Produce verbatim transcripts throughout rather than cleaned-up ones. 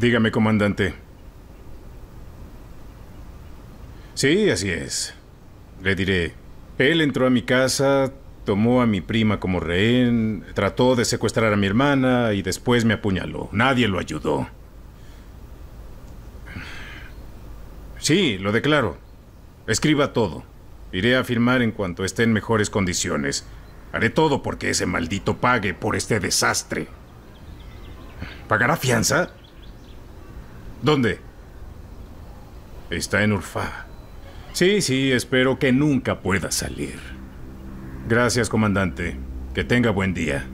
Dígame, comandante. Sí, así es. Le diré. Él entró a mi casa, tomó a mi prima como rehén, trató de secuestrar a mi hermana y después me apuñaló. Nadie lo ayudó. Sí, lo declaro. Escriba todo. Iré a firmar en cuanto esté en mejores condiciones. Haré todo porque ese maldito pague por este desastre. ¿Pagará fianza? ¿Dónde? Está en Urfa. Sí, sí, espero que nunca pueda salir. Gracias, comandante. Que tenga buen día.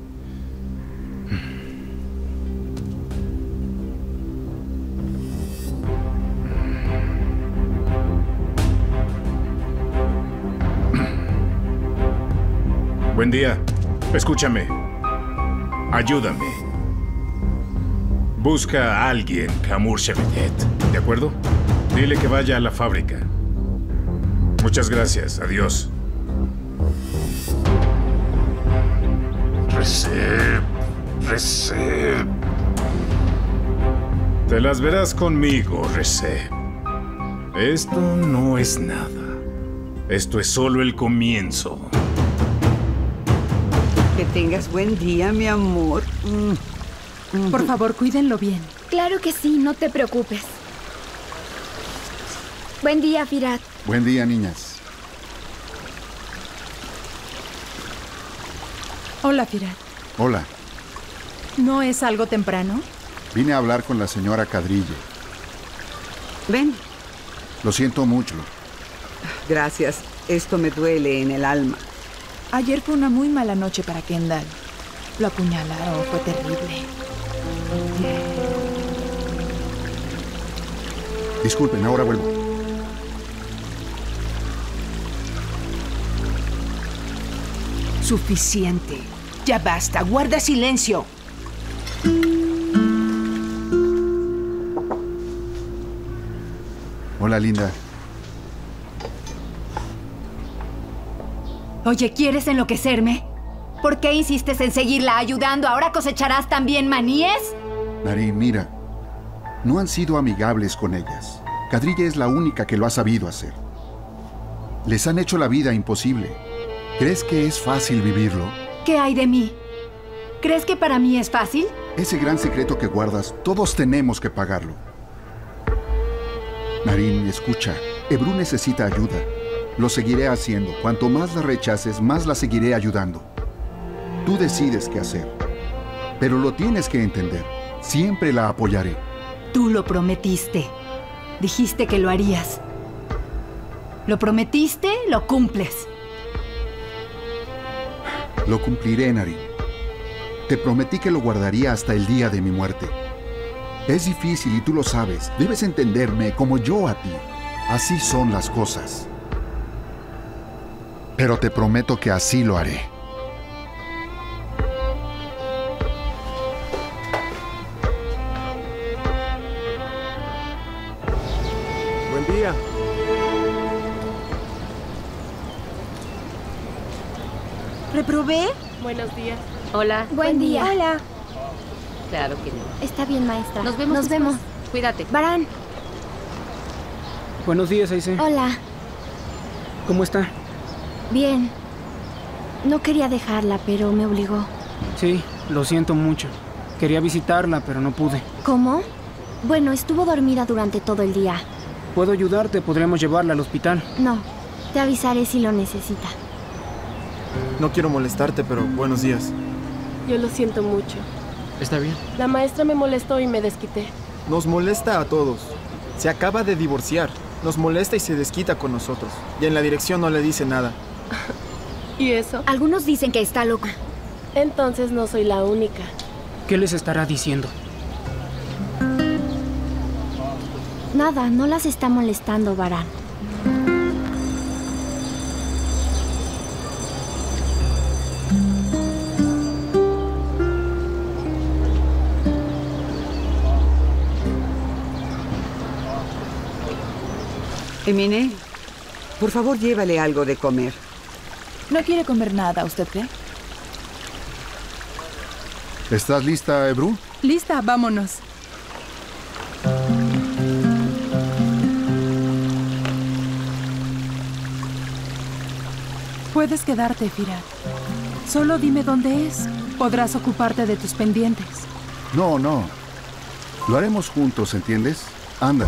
Buen día. Escúchame. Ayúdame. Busca a alguien, Kamur Shevedet. ¿De acuerdo? Dile que vaya a la fábrica. Muchas gracias. Adiós. Recep. Recep. Te las verás conmigo, Recep. Esto no es nada. Esto es solo el comienzo. Que tengas buen día, mi amor. Mm. Por favor, cuídenlo bien. Claro que sí, no te preocupes. Buen día, Firat. Buen día, niñas. Hola, Firat. Hola. ¿No es algo temprano? Vine a hablar con la señora Kadrille. Ven. Lo siento mucho. Gracias. Esto me duele en el alma. Ayer fue una muy mala noche para Kendall. Lo apuñalaron, fue terrible. Disculpen, ahora vuelvo. Suficiente. Ya basta. Guarda silencio. Hola, linda. Oye, ¿quieres enloquecerme? ¿Por qué insistes en seguirla ayudando? ¿Ahora cosecharás también maníes? Nari, mira. No han sido amigables con ellas. Kadrille es la única que lo ha sabido hacer. Les han hecho la vida imposible. ¿Crees que es fácil vivirlo? ¿Qué hay de mí? ¿Crees que para mí es fácil? Ese gran secreto que guardas, todos tenemos que pagarlo. Narin, escucha. Ebru necesita ayuda. Lo seguiré haciendo. Cuanto más la rechaces, más la seguiré ayudando. Tú decides qué hacer. Pero lo tienes que entender. Siempre la apoyaré. Tú lo prometiste. Dijiste que lo harías. Lo prometiste, lo cumples. Lo cumpliré, Narin. Te prometí que lo guardaría hasta el día de mi muerte. Es difícil y tú lo sabes. Debes entenderme como yo a ti. Así son las cosas. Pero te prometo que así lo haré. Buen día. ¿Reprobé? Buenos días. Hola. Buen, Buen día. día. Hola. Claro que no. Está bien, maestra. Nos vemos. Nos después. vemos. Cuídate. Varán. Buenos días, Aise. Hola. ¿Cómo está? Bien. No quería dejarla, pero me obligó. Sí, lo siento mucho. Quería visitarla, pero no pude. ¿Cómo? Bueno, estuvo dormida durante todo el día. ¿Puedo ayudarte? Podríamos llevarla al hospital. No. Te avisaré si lo necesita. No quiero molestarte, pero buenos días. Yo lo siento mucho. Está bien. La maestra me molestó y me desquité. Nos molesta a todos. Se acaba de divorciar. Nos molesta y se desquita con nosotros. Y en la dirección no le dice nada. ¿Y eso? Algunos dicen que está loca. Entonces no soy la única. ¿Qué les estará diciendo? Nada, no las está molestando, Varán. Emine, por favor, llévale algo de comer. ¿No quiere comer nada, usted cree? ¿Estás lista, Ebru? Lista, vámonos. Puedes quedarte, Firat. Solo dime dónde es. Podrás ocuparte de tus pendientes. No, no. Lo haremos juntos, ¿entiendes? Anda.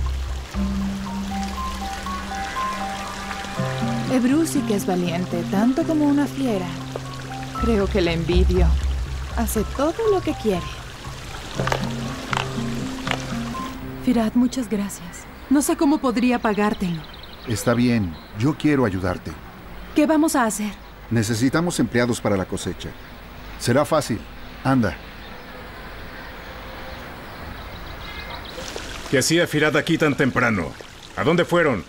Ebru sí que es valiente, tanto como una fiera. Creo que la envidio. Hace todo lo que quiere. Firat, muchas gracias. No sé cómo podría pagártelo. Está bien. Yo quiero ayudarte. ¿Qué vamos a hacer? Necesitamos empleados para la cosecha. Será fácil. Anda. ¿Qué hacía Firat aquí tan temprano? ¿A dónde fueron?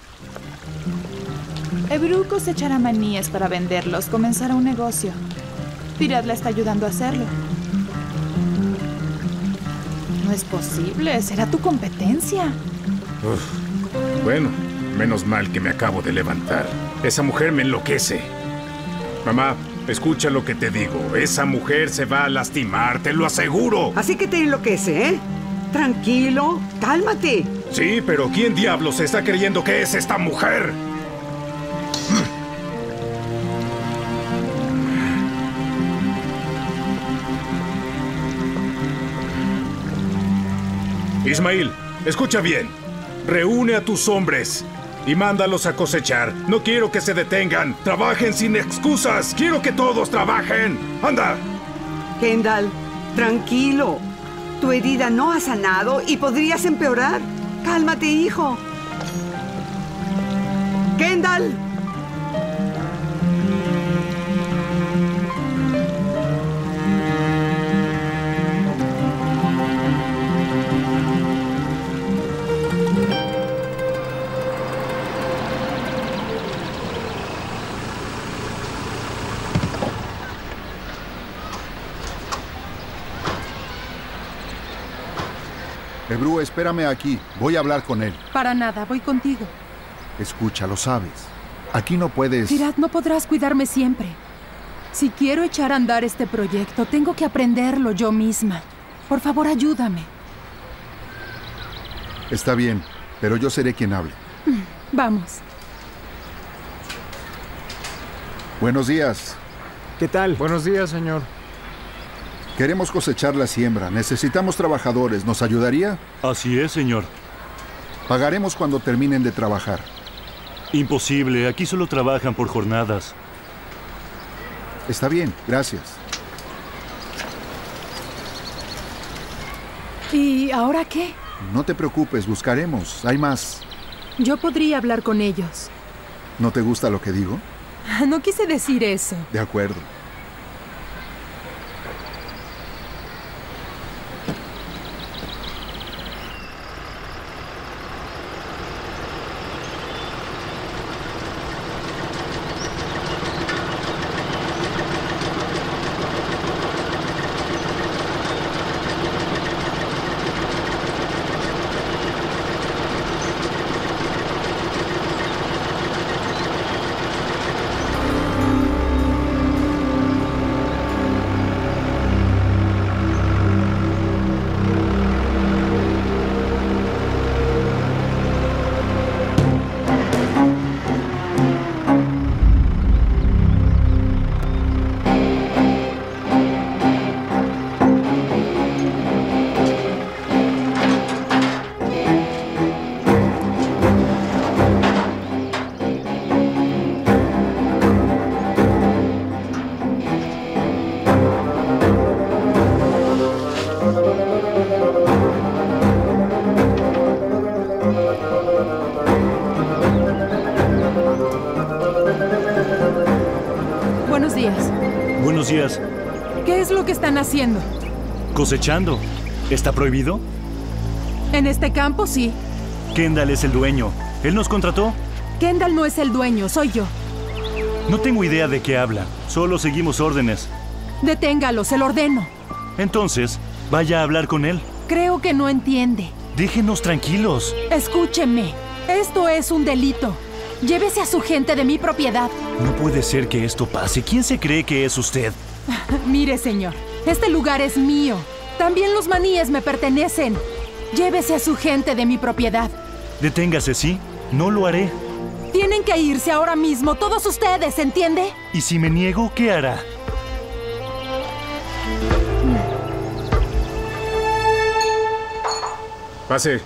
Ebru cosechará maníes para venderlos. Comenzará un negocio. Firat la está ayudando a hacerlo. No es posible. Será tu competencia. Uf. Bueno, menos mal que me acabo de levantar. Esa mujer me enloquece. Mamá, escucha lo que te digo. Esa mujer se va a lastimar, te lo aseguro. Así que te enloquece, ¿eh? Tranquilo, cálmate. Sí, pero ¿quién diablos está creyendo que es esta mujer? Ismail, escucha bien. Reúne a tus hombres y mándalos a cosechar. No quiero que se detengan. Trabajen sin excusas. Quiero que todos trabajen. ¡Anda! Kendall, tranquilo. Tu herida no ha sanado y podrías empeorar. Cálmate, hijo. Kendall. Ebru, espérame aquí. Voy a hablar con él. Para nada, voy contigo. Escucha, lo sabes. Aquí no puedes... Firat, no podrás cuidarme siempre. Si quiero echar a andar este proyecto, tengo que aprenderlo yo misma. Por favor, ayúdame. Está bien, pero yo seré quien hable. Vamos. Buenos días. ¿Qué tal? Buenos días, señor. Queremos cosechar la siembra. Necesitamos trabajadores. ¿Nos ayudaría? Así es, señor. Pagaremos cuando terminen de trabajar. Imposible. Aquí solo trabajan por jornadas. Está bien, gracias. ¿Y ahora qué? No te preocupes, buscaremos. Hay más. Yo podría hablar con ellos. ¿No te gusta lo que digo? No quise decir eso. De acuerdo. Buenos días. Buenos días. ¿Qué es lo que están haciendo? Cosechando. ¿Está prohibido? En este campo, sí. Kendall es el dueño. ¿Él nos contrató? Kendall no es el dueño, soy yo. No tengo idea de qué habla. Solo seguimos órdenes. Deténgalo, se lo ordeno. Entonces, vaya a hablar con él. Creo que no entiende. Déjenos tranquilos. Escúcheme. Esto es un delito. Llévese a su gente de mi propiedad. No puede ser que esto pase. ¿Quién se cree que es usted? Mire, señor. Este lugar es mío. También los maníes me pertenecen. Llévese a su gente de mi propiedad. Deténgase, ¿sí? No lo haré. Tienen que irse ahora mismo, todos ustedes, ¿entiende? ¿Y si me niego, qué hará? Pase.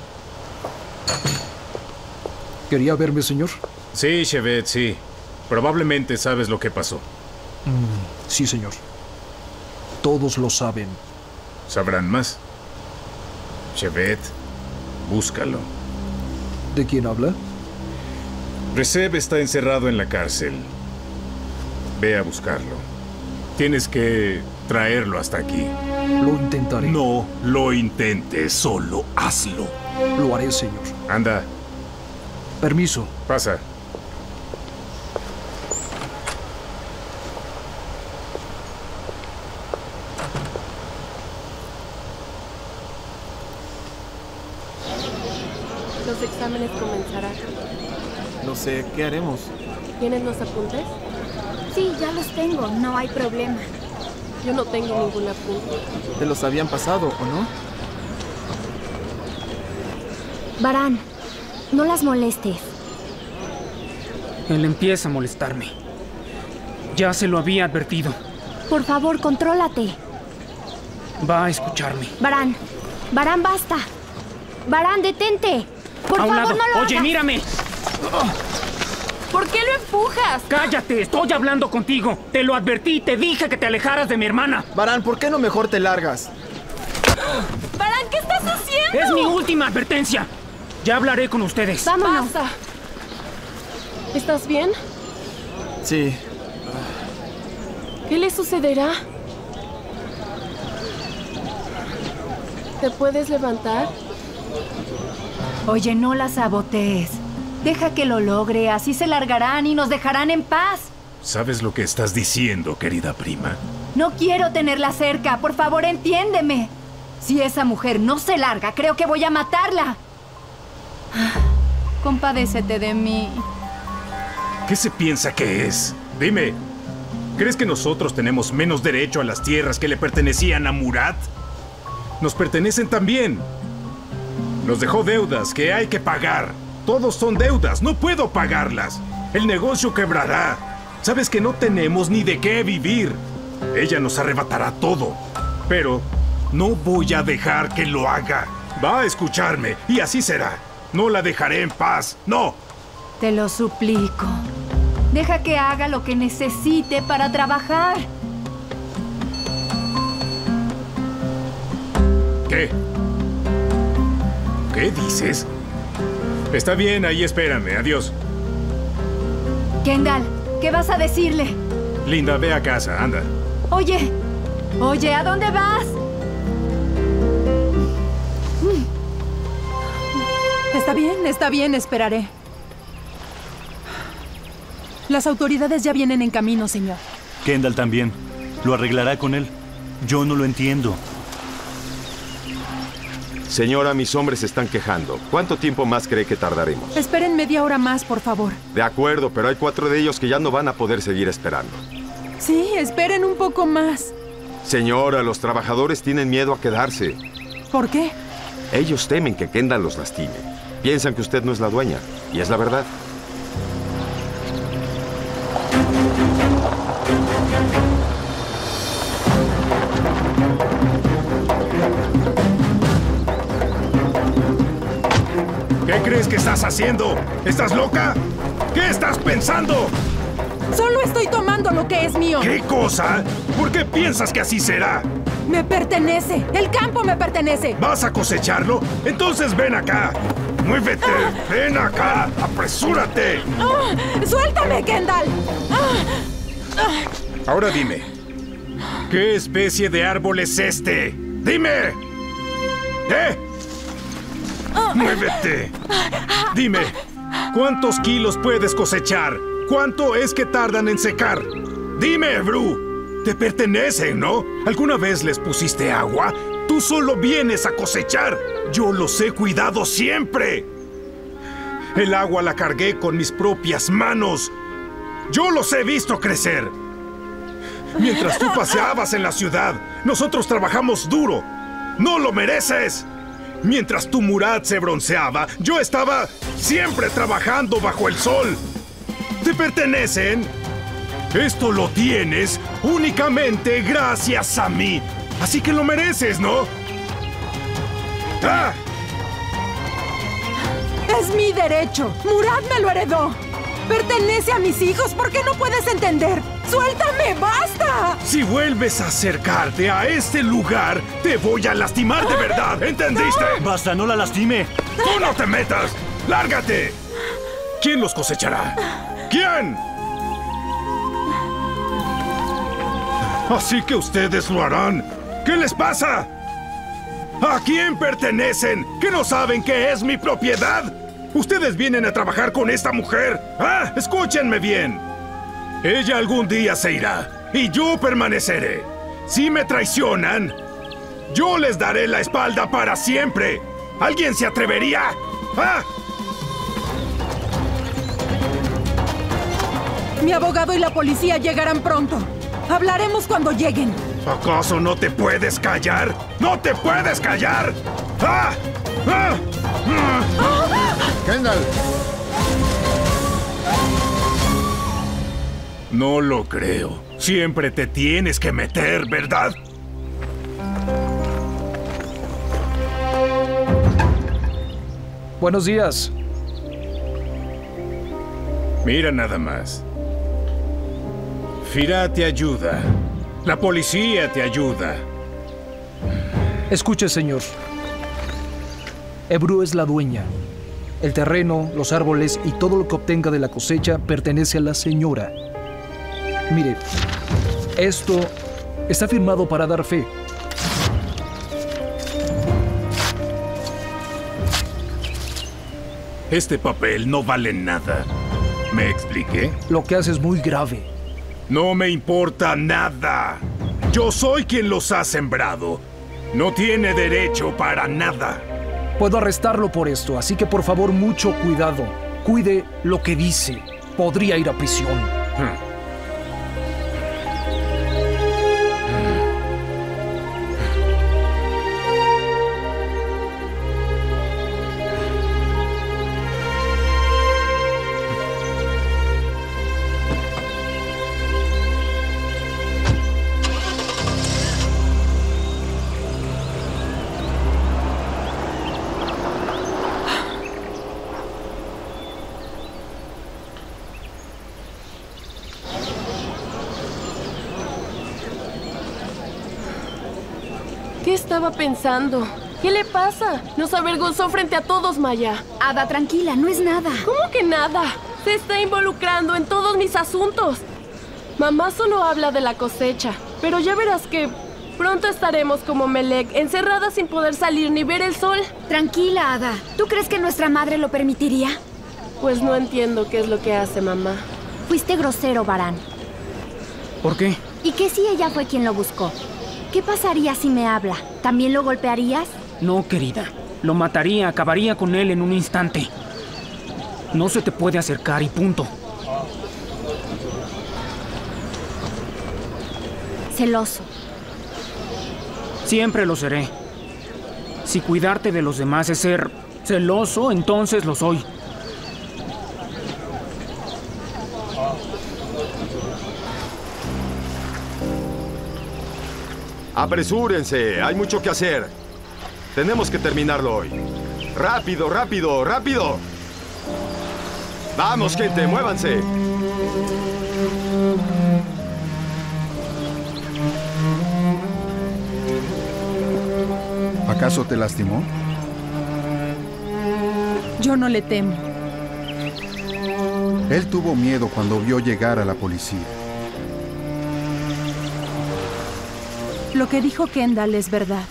¿Quería verme, señor? Sí, Chevet, sí. Probablemente sabes lo que pasó. Mm, sí, señor. Todos lo saben. ¿Sabrán más? Chevet, búscalo. ¿De quién habla? Recep está encerrado en la cárcel. Ve a buscarlo. Tienes que traerlo hasta aquí. Lo intentaré. No lo intentes, solo hazlo. Lo haré, señor. Anda. Permiso. Pasa. Los exámenes comenzarán. No sé, ¿qué haremos? ¿Tienes los apuntes? Sí, ya los tengo, no hay problema. Yo no tengo ningún apunte. ¿Te los habían pasado o no? Varán, no las molestes. Él empieza a molestarme. Ya se lo había advertido. Por favor, contrólate. Va a escucharme. Varán, Varán, basta. Varán, detente. Por a un favor, lado. no lo Oye, hagas. mírame. ¿Por qué lo empujas? ¡Cállate! ¡Estoy hablando contigo! Te lo advertí, te dije que te alejaras de mi hermana. Varán, ¿por qué no mejor te largas? Varán, ¿qué estás haciendo? Es mi última advertencia. Ya hablaré con ustedes. Vámonos. Basta. ¿Estás bien? Sí. ¿Qué le sucederá? ¿Te puedes levantar? Oye, no la sabotees. Deja que lo logre, así se largarán y nos dejarán en paz. ¿Sabes lo que estás diciendo, querida prima? No quiero tenerla cerca, por favor, entiéndeme. Si esa mujer no se larga, creo que voy a matarla. Compadécete de mí. ¿Qué se piensa que es? Dime, ¿crees que nosotros tenemos menos derecho a las tierras que le pertenecían a Murat? Nos pertenecen también. Nos dejó deudas que hay que pagar. Todos son deudas, no puedo pagarlas. El negocio quebrará. Sabes que no tenemos ni de qué vivir. Ella nos arrebatará todo. Pero no voy a dejar que lo haga. Va a escucharme y así será. No la dejaré en paz, no. Te lo suplico. Deja que haga lo que necesite para trabajar. ¿Qué? ¿Qué dices? Está bien, ahí espérame. Adiós. Kendall, ¿qué vas a decirle? Linda, ve a casa, anda. Oye, oye, ¿a dónde vas? Está bien, está bien, esperaré. Las autoridades ya vienen en camino, señor. Kendall también. Lo arreglará con él. Yo no lo entiendo. Señora, mis hombres se están quejando. ¿Cuánto tiempo más cree que tardaremos? Esperen media hora más, por favor. De acuerdo, pero hay cuatro de ellos que ya no van a poder seguir esperando. Sí, esperen un poco más. Señora, los trabajadores tienen miedo a quedarse. ¿Por qué? Ellos temen que Kendall los lastime. Piensan que usted no es la dueña, y es la verdad. ¿Qué crees que estás haciendo? ¿Estás loca? ¿Qué estás pensando? Solo estoy tomando lo que es mío. ¿Qué cosa? ¿Por qué piensas que así será? Me pertenece. El campo me pertenece. ¿Vas a cosecharlo? Entonces ven acá. ¡Muévete! Ah. ¡Ven acá! ¡Apresúrate! Ah, ¡suéltame, Kendall! Ah, ah. Ahora dime, ¿qué especie de árbol es este? ¡Dime! ¿Eh? Ah. ¡Muévete! Dime, ¿cuántos kilos puedes cosechar? ¿Cuánto es que tardan en secar? Dime, Bru. Te pertenecen, ¿no? ¿Alguna vez les pusiste agua? Tú solo vienes a cosechar. Yo los he cuidado siempre. El agua la cargué con mis propias manos. Yo los he visto crecer. Mientras tú paseabas en la ciudad, nosotros trabajamos duro. ¡No lo mereces! Mientras tu Murad se bronceaba, yo estaba siempre trabajando bajo el sol. ¿Te pertenecen? Esto lo tienes únicamente gracias a mí. Así que lo mereces, ¿no? ¡Ah! Es mi derecho. Murad me lo heredó. Pertenece a mis hijos. ¿Por qué no puedes entender? ¡Suéltame! ¡Basta! Si vuelves a acercarte a este lugar, te voy a lastimar de verdad. ¿Entendiste? No. Basta, no la lastime. ¡Tú no te metas! ¡Lárgate! ¿Quién los cosechará? ¿Quién? Así que ustedes lo harán. ¿Qué les pasa? ¿A quién pertenecen? ¿Que no saben que es mi propiedad? Ustedes vienen a trabajar con esta mujer. ¡Ah! Escúchenme bien. Ella algún día se irá y yo permaneceré. Si me traicionan, yo les daré la espalda para siempre. ¿Alguien se atrevería? ¡Ah! Mi abogado y la policía llegarán pronto. Hablaremos cuando lleguen. ¿Acaso no te puedes callar? ¡No te puedes callar! ¡Ah! ¡Ah! ¡Ah! ¡Kendall! No lo creo. Siempre te tienes que meter, ¿verdad? Buenos días. Mira nada más. Fira te ayuda. La policía te ayuda. Escuche, señor. Ebru es la dueña. El terreno, los árboles y todo lo que obtenga de la cosecha pertenece a la señora. Mire, esto está firmado para dar fe. Este papel no vale nada. ¿Me expliqué? Lo que hace es muy grave. No me importa nada. Yo soy quien los ha sembrado. No tiene derecho para nada. Puedo arrestarlo por esto, así que por favor, mucho cuidado. Cuide lo que dice. Podría ir a prisión. Hmm. ¿Qué estaba pensando? ¿Qué le pasa? Nos avergonzó frente a todos, Maya. Ada, tranquila, no es nada. ¿Cómo que nada? Se está involucrando en todos mis asuntos. Mamá solo habla de la cosecha, pero ya verás que pronto estaremos como Melek, encerradas sin poder salir ni ver el sol. Tranquila, Ada. ¿Tú crees que nuestra madre lo permitiría? Pues no entiendo qué es lo que hace mamá. Fuiste grosero, Varán. ¿Por qué? ¿Y qué si ella fue quien lo buscó? ¿Qué pasaría si me habla? ¿También lo golpearías? No, querida. Lo mataría, acabaría con él en un instante. No se te puede acercar y punto. Celoso. Siempre lo seré. Si cuidarte de los demás es ser celoso, entonces lo soy. Apresúrense, hay mucho que hacer. Tenemos que terminarlo hoy. ¡Rápido, rápido, rápido! ¡Vamos, gente, muévanse! ¿Acaso te lastimó? Yo no le temo. Él tuvo miedo cuando vio llegar a la policía. Lo que dijo Kendall es verdad.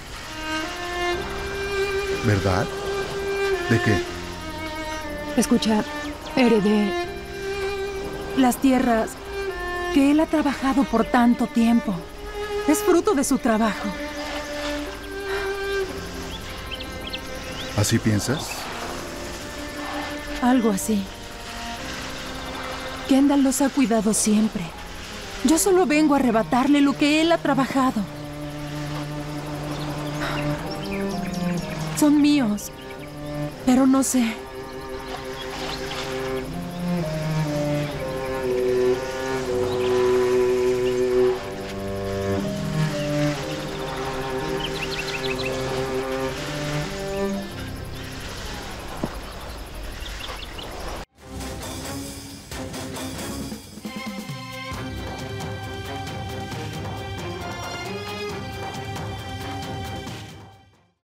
¿Verdad? ¿De qué? Escucha, heredé las tierras que él ha trabajado por tanto tiempo. Es fruto de su trabajo. ¿Así piensas? Algo así. Kendall los ha cuidado siempre. Yo solo vengo a arrebatarle lo que él ha trabajado. Son míos. Pero no sé.